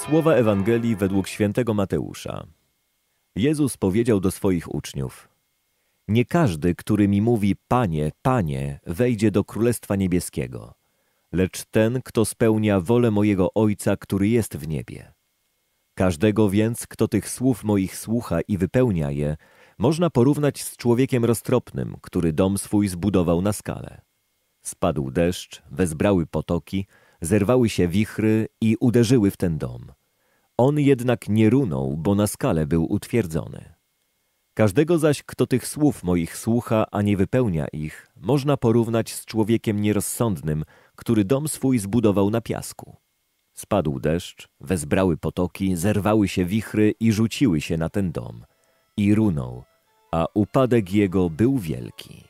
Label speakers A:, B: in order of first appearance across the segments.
A: Słowa Ewangelii według świętego Mateusza. Jezus powiedział do swoich uczniów: Nie każdy, który mi mówi Panie, Panie, wejdzie do Królestwa Niebieskiego, lecz ten, kto spełnia wolę mojego Ojca, który jest w niebie. Każdego więc, kto tych słów moich słucha i wypełnia je, można porównać z człowiekiem roztropnym, który dom swój zbudował na skale. Spadł deszcz, wezbrały potoki, zerwały się wichry i uderzyły w ten dom. On jednak nie runął, bo na skale był utwierdzony. Każdego zaś, kto tych słów moich słucha, a nie wypełnia ich, można porównać z człowiekiem nierozsądnym, który dom swój zbudował na piasku. Spadł deszcz, wezbrały potoki, zerwały się wichry i rzuciły się na ten dom. I runął, a upadek jego był wielki.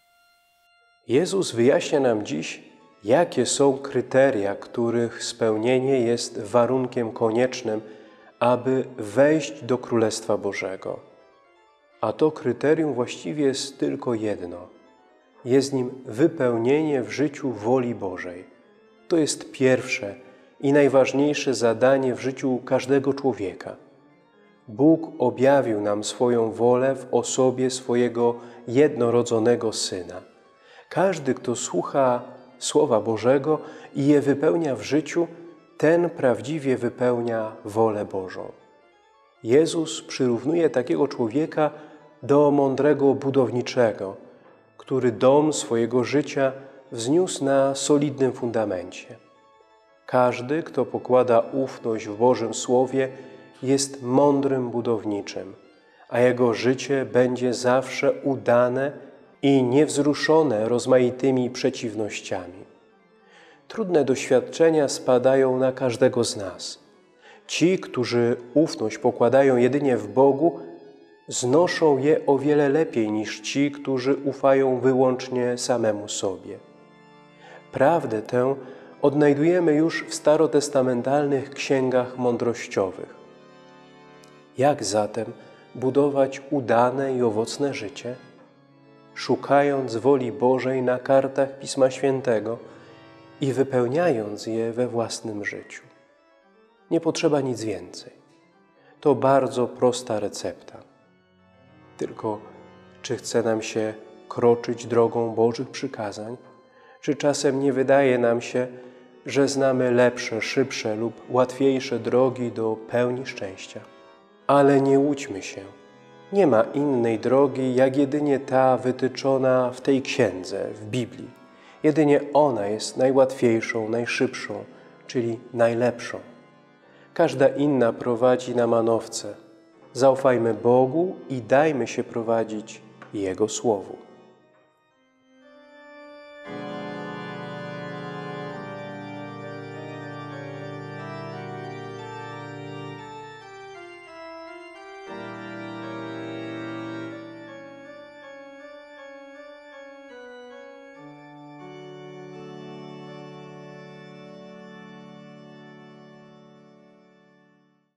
B: Jezus wyjaśnia nam dziś, jakie są kryteria, których spełnienie jest warunkiem koniecznym, aby wejść do Królestwa Bożego. A to kryterium właściwie jest tylko jedno. Jest nim wypełnienie w życiu woli Bożej. To jest pierwsze i najważniejsze zadanie w życiu każdego człowieka. Bóg objawił nam swoją wolę w osobie swojego jednorodzonego Syna. Każdy, kto słucha Słowa Bożego i je wypełnia w życiu, ten prawdziwie wypełnia wolę Bożą. Jezus przyrównuje takiego człowieka do mądrego budowniczego, który dom swojego życia wzniósł na solidnym fundamencie. Każdy, kto pokłada ufność w Bożym Słowie, jest mądrym budowniczym, a jego życie będzie zawsze udane i niewzruszone rozmaitymi przeciwnościami. Trudne doświadczenia spadają na każdego z nas. Ci, którzy ufność pokładają jedynie w Bogu, znoszą je o wiele lepiej niż ci, którzy ufają wyłącznie samemu sobie. Prawdę tę odnajdujemy już w starotestamentalnych księgach mądrościowych. Jak zatem budować udane i owocne życie? Szukając woli Bożej na kartach Pisma Świętego i wypełniając je we własnym życiu. Nie potrzeba nic więcej. To bardzo prosta recepta. Tylko czy chce nam się kroczyć drogą Bożych przykazań? Czy czasem nie wydaje nam się, że znamy lepsze, szybsze lub łatwiejsze drogi do pełni szczęścia? Ale nie łudźmy się. Nie ma innej drogi, jak jedynie ta wytyczona w tej księdze, w Biblii. Jedynie ona jest najłatwiejszą, najszybszą, czyli najlepszą. Każda inna prowadzi na manowce. Zaufajmy Bogu i dajmy się prowadzić Jego Słowu.